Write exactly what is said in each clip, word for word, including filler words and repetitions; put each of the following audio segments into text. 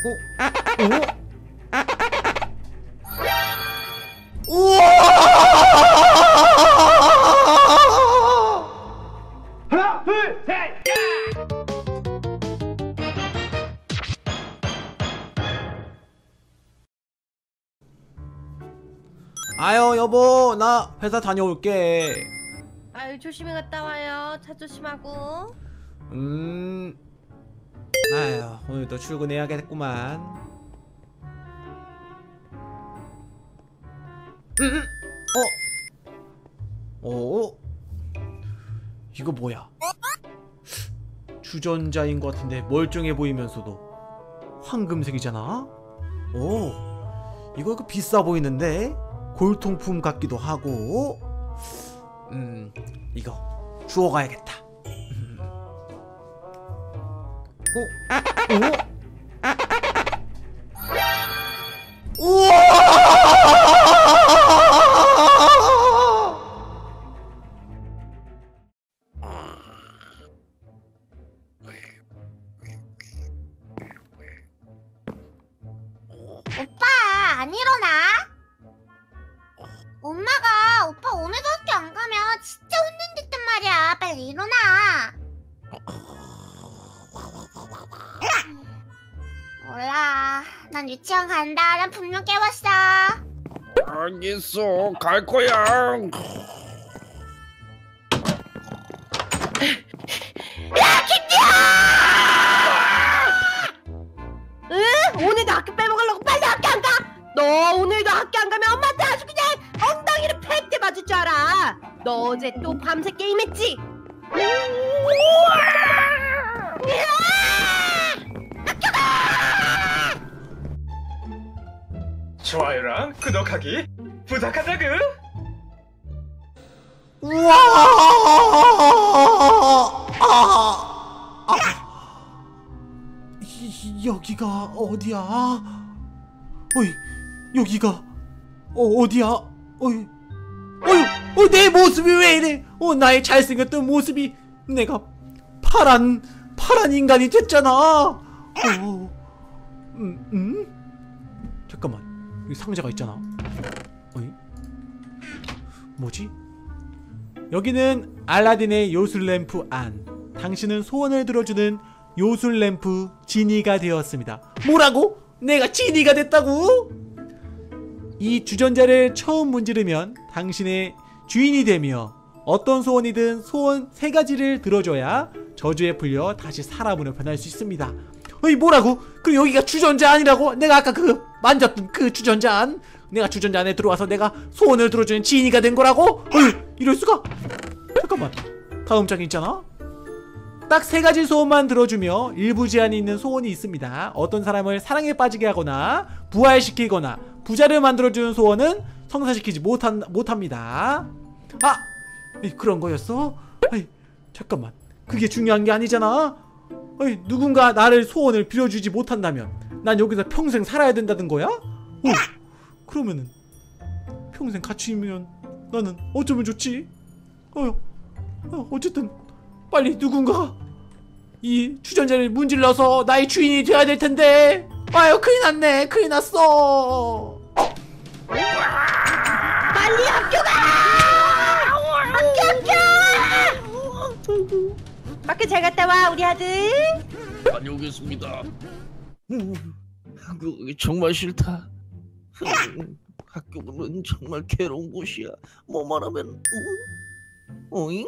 어? 우와! 하나, 둘, 셋! 아유 여보, 나 회사 다녀올게. 아유 조심히 갔다 와요. 차 조심하고. 음... 아유 오늘도 출근해야겠구만. 음? 어? 어? 이거 뭐야? 주전자인 것 같은데 멀쩡해 보이면서도 황금색이잖아? 오, 이거 그 비싸 보이는데? 골통품 같기도 하고. 음, 이거 주워 가야겠다. 음. 어? 어? 우와! 오빠 안 일어나? 엄마가 오빠 오늘도 학교 안 가면 진짜 혼낸댔단 말이야. 빨리 일어나. 몰라. 난 유치원 간다. 난 분명 깨웠어. 알겠어, 갈 거야. 야, 김지아! 응? 오늘도 학교 빼먹으려고 빨리 학교 안 가? 너 오늘도 학교 안 가면 엄마한테 아주 그냥 엉덩이를 팩대 맞을 줄 알아. 너 어제 또 밤새 게임했지? 좋아요랑 구독하기 부탁한다구. 우와! 아! 아! 이, 여기가 어디야? 어이, 여기가 어, 어디야? 어이, 어이, 어, 내 모습이 왜 이래? 어, 나의 잘생겼던 모습이 내가 파란 파란 인간이 됐잖아. 어, 음, 음? 잠깐만, 여기 상자가 있잖아. 어이, 뭐지? 여기는 알라딘의 요술램프 안. 당신은 소원을 들어주는 요술램프 지니가 되었습니다. 뭐라고? 내가 지니가 됐다고? 이 주전자를 처음 문지르면 당신의 주인이 되며 어떤 소원이든 소원 세 가지를 들어줘야 저주에 풀려 다시 사람으로 변할 수 있습니다. 어이, 뭐라고? 그럼 여기가 주전자 안이라고? 내가 아까 그 만졌던 그 주전자 안? 내가 주전자 안에 들어와서 내가 소원을 들어주는 지니가 된 거라고? 어이, 이럴수가? 잠깐만, 다음 장에 있잖아? 딱 세 가지 소원만 들어주며 일부 제한이 있는 소원이 있습니다. 어떤 사람을 사랑에 빠지게 하거나 부활시키거나 부자를 만들어주는 소원은 성사시키지 못한, 못합니다. 아! 에이, 그런 거였어? 에이, 잠깐만, 그게 중요한 게 아니잖아? 에이, 누군가 나를 소원을 빌어주지 못한다면 난 여기서 평생 살아야 된다는 거야? 오, 그러면은 평생 같이 있으면 나는 어쩌면 좋지? 어, 어, 어쨌든 빨리 누군가 이 주전자를 문질러서 나의 주인이 돼야 될 텐데. 아유, 큰일 났네. 큰일 났어. 빨리 학교 가! 학교 학교! 학교 잘 갔다 와 우리 아들. 다녀오겠습니다. 그, 정말 싫다. 학교는 정말 괴로운 곳이야. 뭐만 하면 오잉?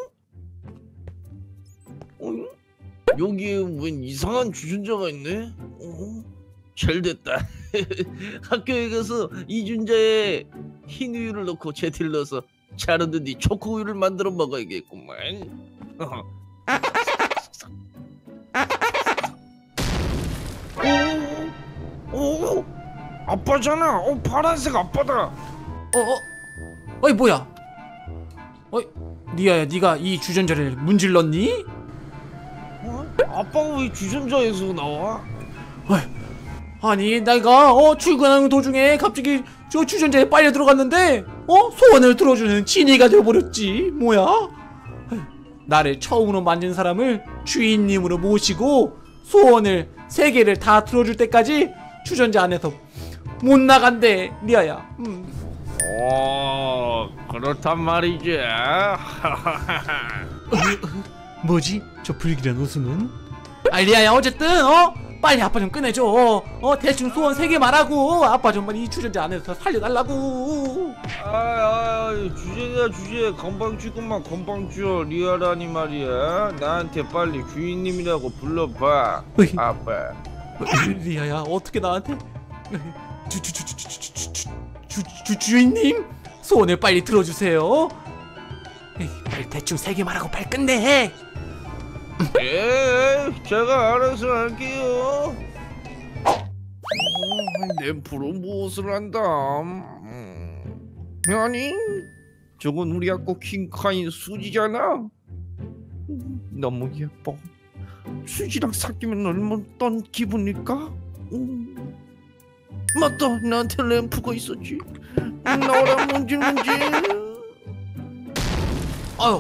오잉? 여기에 웬 이상한 주전자가 있네? 어? 잘됐다. 학교에 가서 이 주전자에 흰 우유를 넣고 제티를 넣어서 자르는 뒤 초코 우유를 만들어 먹어야겠구만. 오, 오, 아빠잖아. 어, 파란색 아빠다. 어, 어, 어이, 뭐야? 어이, 니아야, 니가 이 주전자를 문질렀니? 어? 아빠가 왜 주전자에서 나와? 어이, 아니, 내가 어 출근하는 도중에 갑자기 저 주전자에 빨려 들어갔는데 어 소원을 들어주는 지니가 되어버렸지. 뭐야? 어이, 나를 처음으로 만든 사람을 주인님으로 모시고 소원을 세 개를 다 들어줄 때까지 주전자 안에서 못 나간대 리아야. 음. 오, 그렇단 말이지. 뭐지? 저 불길한 웃음은? 아 리아야 어쨌든 어? 빨리 아빠 좀 꺼내줘. 어, 어 대충 소원 세 개 말하고 아빠 정말 이 주전자 안에서 살려달라고. 아, 주제야 주제. 건방지구만 건방져. 리아라니 말이야. 나한테 빨리 주인님이라고 불러봐. 으이. 아빠. 어, 리아야 어떻게 나한테 주주주주주주주주 주 주인님 소원을 빨리 들어주세요. 에이, 빨리 대충 세 개 말하고 빨리 끝내. 예, 제가 알아서 할게요. 램프로 무엇을 한다? 음, 아니, 저건 우리 아까 킹카인 수지잖아. 음, 너무 예뻐. 수지랑 사귀면 얼마나 어떤 기분일까? 음. 맞다, 나한테 램프가 있었지. 나랑 뭔지 뭔지. 아유,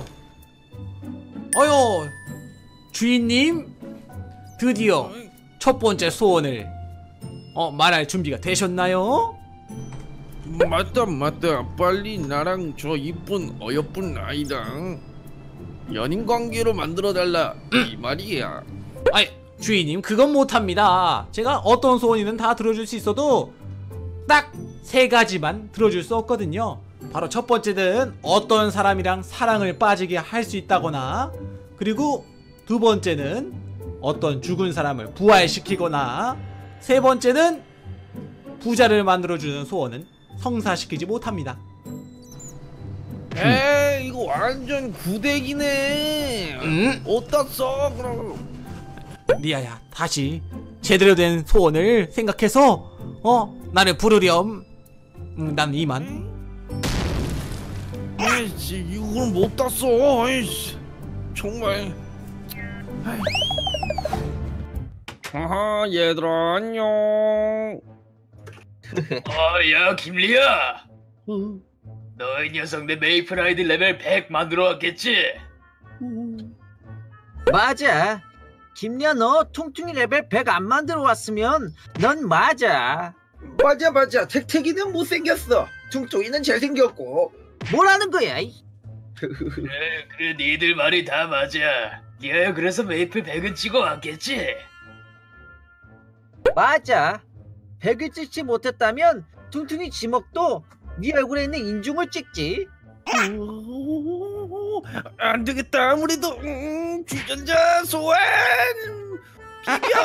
아유, 주인님 드디어 첫 번째 소원을 어 말할 준비가 되셨나요? 맞다 맞다, 빨리 나랑 저 이쁜 어여쁜 아이랑 연인 관계로 만들어 달라 이 말이야. 아이 주인님 그건 못합니다. 제가 어떤 소원이든 다 들어줄 수 있어도 딱 세 가지만 들어줄 수 없거든요. 바로 첫 번째는 어떤 사람이랑 사랑을 빠지게 할 수 있다거나, 그리고 두 번째는 어떤 죽은 사람을 부활시키거나, 세 번째는 부자를 만들어주는 소원은 성사시키지 못합니다. 에이, 이거 완전 구대기네. 음? 어디다 써 그럼. 리아야 다시 제대로 된 소원을 생각해서 어 나를 부르렴. 음, 난 이만. 에이씨, 이걸 못 땄어. 에이씨, 정말. 아하, 얘들아 안녕. 어야 김리아, 어, 너희 녀석 내 메이플 아이디 레벨 백 만들어 왔겠지? 맞아. 김리아 너 퉁퉁이 레벨 백 안 만들어 왔으면 넌 맞아. 맞아 맞아, 택택이는 못생겼어. 퉁퉁이는 잘생겼고. 뭐라는 거야? 이? 그래 그래 니들 말이 다 맞아. 야 그래서 메이플 백은 찍어 왔겠지? 맞아. 백을 찍지 못했다면 퉁퉁이 지먹도 네 얼굴에 있는 인중을 찍지. 오, 안 되겠다. 아무래도 음, 주전자 소환 비벼.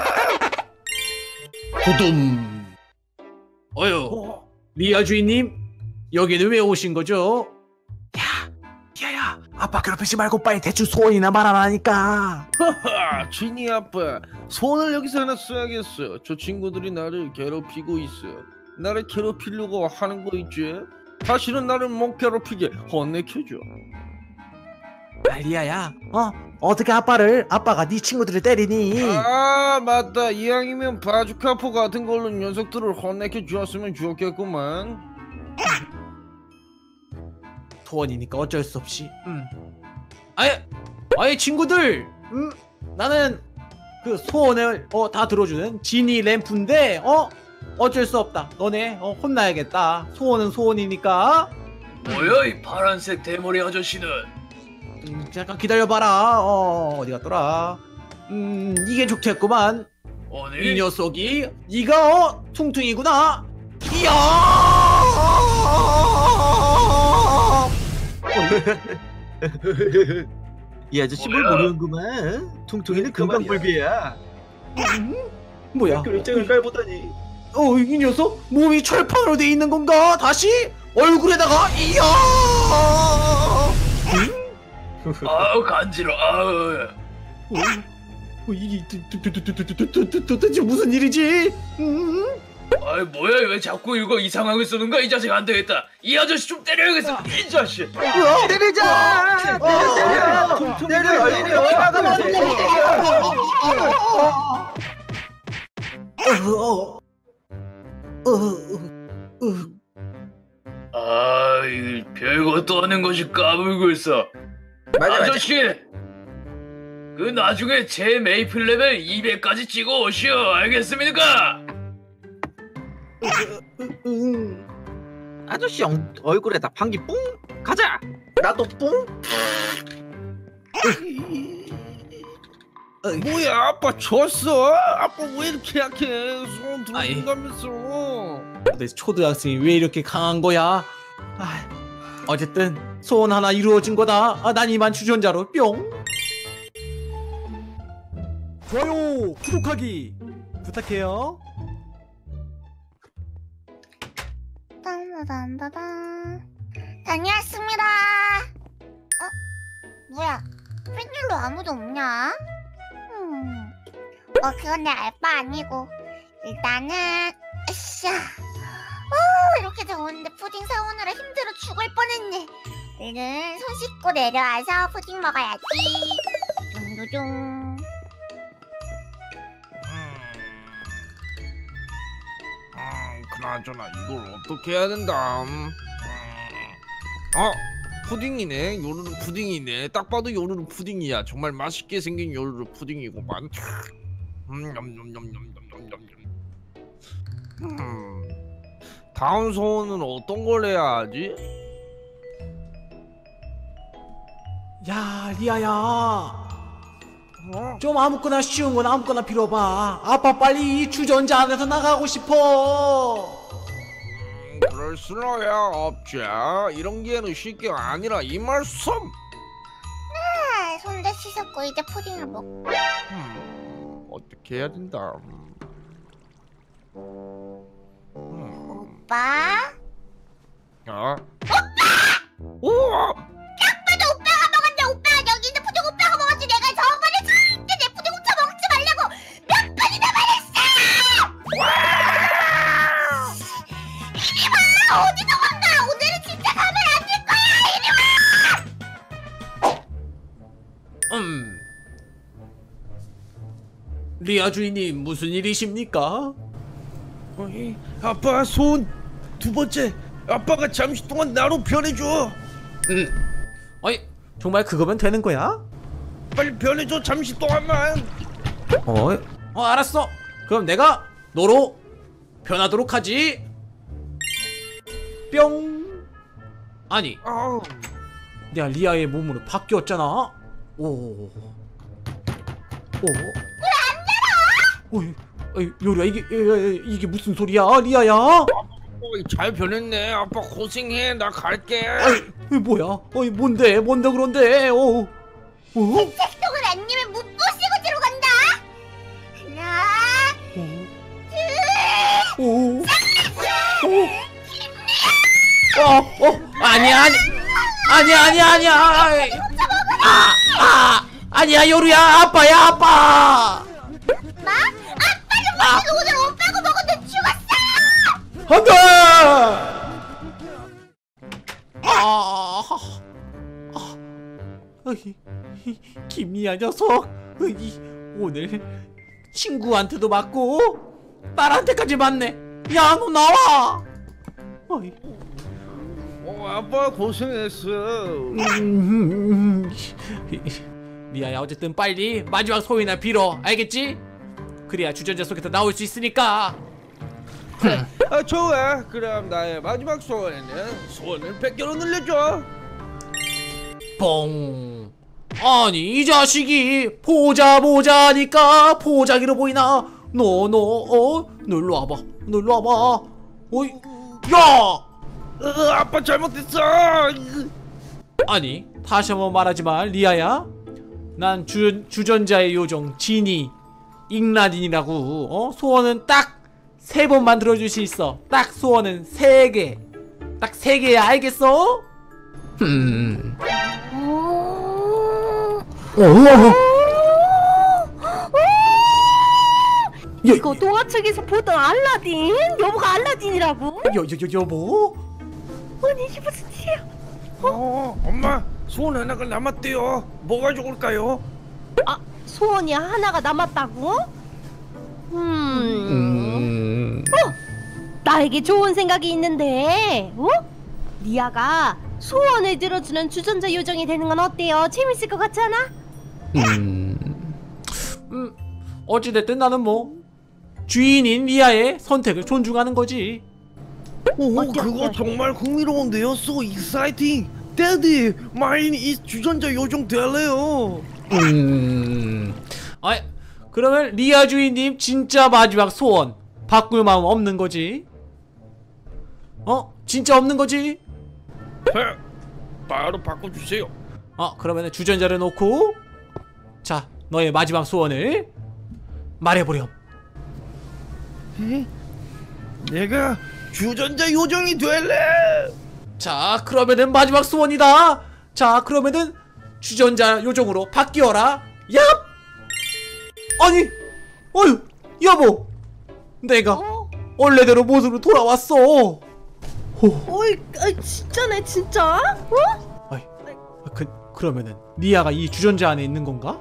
두둠. 어휴, 리아 주인님 여기는 왜 오신 거죠? 야, 리아야, 아빠 괴롭히지 말고 빨리 대충 소원이나 말하라니까. 하하, 진이 아빠 손을 여기서 하나 써야겠어. 저 친구들이 나를 괴롭히고 있어. 나를 괴롭히려고 하는 거 있지? 다시는 나를 못 괴롭히게 혼내켜줘. 아, 리아야, 어 어떻게 아빠를 아빠가 네 친구들을 때리니? 아 맞다, 이왕이면 바주카포 같은 걸로 녀석들을 혼내켜 주었으면 좋겠구만. 소원이니까 어쩔 수 없이. 음. 아예, 아예 친구들, 음, 나는 그 소원을 어 다 들어주는 지니 램프인데 어 어쩔 수 없다. 너네 어 혼나야겠다. 소원은 소원이니까. 뭐야 이 파란색 대머리 아저씨는? 음, 잠깐 기다려봐라. 어 어디 갔더라? 음 이게 좋겠구만. 이 아니 녀석이 네가 어 퉁퉁이구나. 이야! 이 아저씨 뭘 뭐야? 모르는구만. 퉁퉁이는 금방 불비야. 뭐야? 글자를 깔보다니. 어, 이 녀석 몸이 철판으로 돼 있는 건가? 다시 얼굴에다가 이야! 아우 간지러. 아우 어, 어, 이게 도- 도- 도- 도- 도- 도- 도- 도- 도대체 무슨 일이지? 음? 아이 뭐야 왜 자꾸 이거 이상하게 쓰는 거야 이 자식. 안 되겠다. 이 아저씨 좀 때려야겠어. 이 자식. 어, 때리자. 때려 때려. 퉁퉁이 때려, 때려. 어, 어, 어, 어. 아, 이 별것도 아닌 것이 까불고 있어. 맞아 맞아. 아저씨, 그 나중에 제 메이플 레벨 이백까지 찍어 오시오. 알겠습니까? 응. 아저씨 엉, 얼굴에다 방귀 뿡. 가자. 나도 뿡. 뭐야 아빠 졌어? 아빠 왜 이렇게 약해? 소원 아이. 들어준다면서. 내 초등학생이 왜 이렇게 강한 거야? 아, 어쨌든 소원 하나 이루어진 거다. 아, 난 이만 주전자로 뿅. 좋아요, 구독하기 부탁해요. 딴따단따단. 다녀왔습니다. 어? 뭐야? 팬들로 아무도 없냐? 음. 어, 그건 내 알바 아니고. 일단은, 으쌰. 어, 이렇게 더운데 푸딩 사오느라 힘들어 죽을 뻔했네. 얼른 손 씻고 내려와서 푸딩 먹어야지. 둥두둥. 음, 그나저나 이걸 어떻게 해야 된다. 음. 어? 푸딩이네. 요루루 푸딩이네. 딱 봐도 요루루 푸딩이야. 정말 맛있게 생긴 요루루 푸딩이구만. 음, 냠냠냠냠냠냠냠. 음. 다음 소원은 어떤 걸 해야 하지? 야, 리아야, 어? 좀 아무거나 쉬운 건 아무거나 빌어봐. 아빠 빨리 이 주전자 안에서 나가고 싶어. 음, 그럴 수야 없지. 이런 게는 쉽게 아니라 이 말씀. 아, 손도 씻었고 이제 푸딩을 먹고. 음, 어떻게 해야 된다. 음. 음. 오빠? 어? 오빠! 우와! 맞아, 오빠가 먹었네. 오빠가 여기 있는 푸딩 오빠가 먹었지. 내가 저번에 절대 내 푸딩 훔쳐 먹지 말라고 몇 번이나 말했어. 이리 와. 어디 도망가. 오늘은 진짜 가면 안 될 거야. 이리 와. 음. 리아 주인님 무슨 일이십니까? 어이, 아빠 소원 두 번째. 아빠가 잠시 동안 나로 변해줘. 음. 아니, 정말 그거면 되는 거야? 빨리 변해줘. 잠시 동안만. 어, 어 알았어. 그럼 내가 너로 변하도록 하지. 뿅. 아니, 아우. 내가 리아의 몸으로 바뀌었잖아. 오. 오. 왜 안 열어? 어이, 요리야 이게 에, 이게 무슨 소리야, 리아야? 어이, 잘 변했네. 아빠 고생해. 나 갈게. 아이, 이 뭐야? 어이, 뭔데? 뭔데 그런데? 어. 어? 책동을 안 내면 못 보시고 들어간다. 하나, 오. 오. 어, 어, 아니야, 아니, 아니야, 아니야, 아니야. 아, 아, 아니야, 요루야, 아빠야, 아빠. 마? 아빠는 아. 오늘 오빠가 먹었는데 죽었어. 안돼. 아, 아, 어이, 이, 김리아 녀석, 어이, 오늘 친구한테도 맞고 딸한테까지 맞네. 야, 너 나와. 어이. 어, 아빠 고생했어. 음, 리아야, 어쨌든 빨리 마지막 소원이나 빌어. 알겠지? 그래야 주전자 속에서 나올 수 있으니까. 아, 좋아. 그럼 나의 마지막 소원에는 소원을 백 개로 늘려줘. 뻥. 아니, 이 자식이 보자 보자니까 보자기로 보이나? 너 너 어? 너 일로 와봐. 너 일로 와봐. 어이, 야! 으, 아빠 잘못했어. 아니, 다시 한번 말하지만 리아야, 난 주, 주전자의 요정 지니 잉라딘이라고. 어? 소원은 딱 세 번만 들어줄 수 있어. 딱 소원은 세 개. 딱 세 개야, 알겠어? 음. 오. 여, 이거 동화책에서 보던 알라딘? 여보가 알라딘이라고? 여, 여, 여, 여보? 아니 이게 무슨 일이야? 어, 엄마 소원 하나가 남았대요. 뭐가 좋을까요? 아, 소원이 하나가 남았다고? 음... 음. 어? 나에게 좋은 생각이 있는데, 어? 리아가 소원을 들어주는 주전자 요정이 되는 건 어때요? 재밌을 것 같지 않아? 음. 음. 어찌됐든 나는 뭐 주인인 리아의 선택을 존중하는 거지. 오, 어때, 그거 어때? 정말 흥미로운데요. So exciting. Daddy, mine is 주전자 요정 될래요. 음. 아, 그러면 리아 주인님 진짜 마지막 소원 바꿀 마음 없는 거지? 어? 진짜 없는 거지? 네, 바로 바꿔주세요. 어, 그러면 주전자를 놓고 자, 너의 마지막 소원을 말해보렴. 에? 내가 주전자 요정이 될래. 자, 그러면은 마지막 소원이다. 자, 그러면은 주전자 요정으로 바뀌어라. 얍! 아니, 어휴, 여보, 내가 어? 원래대로 모습으로 돌아왔어. 호. 어이, 아이, 진짜네 진짜? 어? 아이, 그 그러면은 리아가 이 주전자 안에 있는 건가?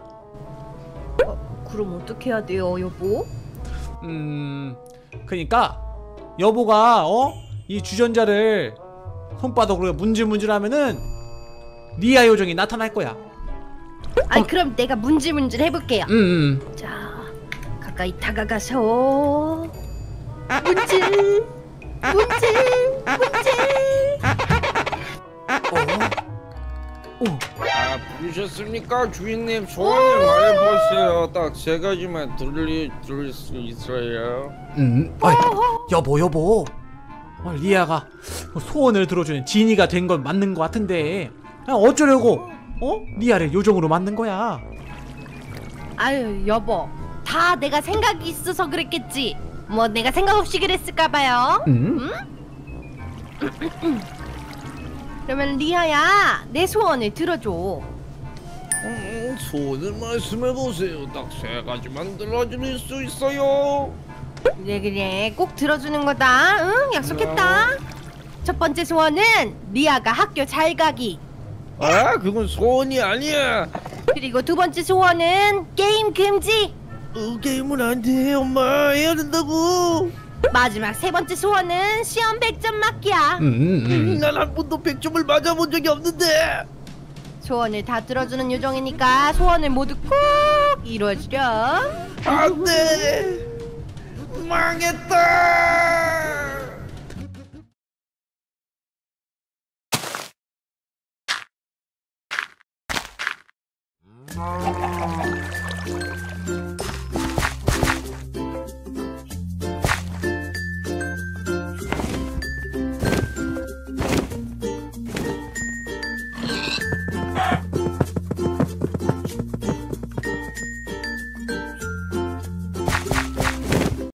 그럼 어떻게 해야 돼요, 여보? 음, 그러니까 여보가 어? 이 주전자를 손바닥으로 문질문질하면은 리아 요정이 나타날 거야. 아이, 그럼 내가 문질문질 해볼게요. 음, 음. 자, 가까이 다가가서 문질, 문질, 문질. 오, 아, 부르셨습니까? 주인님 소원을 말해보세요. 딱 세 가지만 들릴, 들릴 수 있어요. 음, 아이, 여보, 여보. 어, 리아가 소원을 들어주는 지니가 된 건 맞는 것 같은데 그냥 어쩌려고 어? 리아를 요정으로 만든 거야. 아유, 여보, 다 내가 생각이 있어서 그랬겠지. 뭐 내가 생각 없이 그랬을까봐요. 음? 그러면 리아야, 내 소원을 들어줘. 음, 소원을 말씀해보세요. 딱 세 가지만 들어줄 수 있어요. 그래 그래, 꼭 들어주는 거다. 응, 약속했다. 첫 번째 소원은 리아가 학교 잘 가기. 아, 그건 소원이 아니야. 그리고 두 번째 소원은 게임 금지. 어, 게임은 안 돼. 엄마 해야 된다고. 마지막 세 번째 소원은 시험 백 점 맞기야. 음, 음. 난 한 번도 백 점을 맞아본 적이 없는데. 소원을 다 들어주는 요정이니까 소원을 모두 꼭 이루어주렴. 안 돼. 망했다.